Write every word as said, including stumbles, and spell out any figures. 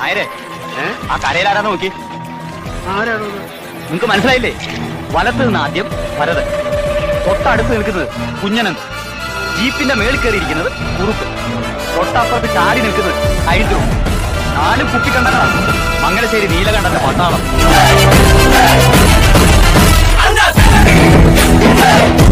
ആരെ ആ കരയിലാരാന്ന് നോക്കി. ആരാണോ? നിങ്ങക്ക് മനസ്സിലായില്ലേ? വലത്ത് നിന്ന് ആദ്യം ഭരതൻ, തൊട്ടടുത്ത് നിൽക്കുന്നത് കുഞ്ഞനൻ, ജീപ്പിന്റെ മേളിൽ കയറിയിരിക്കുന്നത് കുറുപ്പ്, തൊട്ടപ്പുറത്ത് ചാടി നിൽക്കുന്നത് ഹൈദ്രു. നാലും കുപ്പിക്കണ്ടങ്ങളാണ് മംഗലശ്ശേരി നീലകണ്ഠന്റെ പട്ടാളം.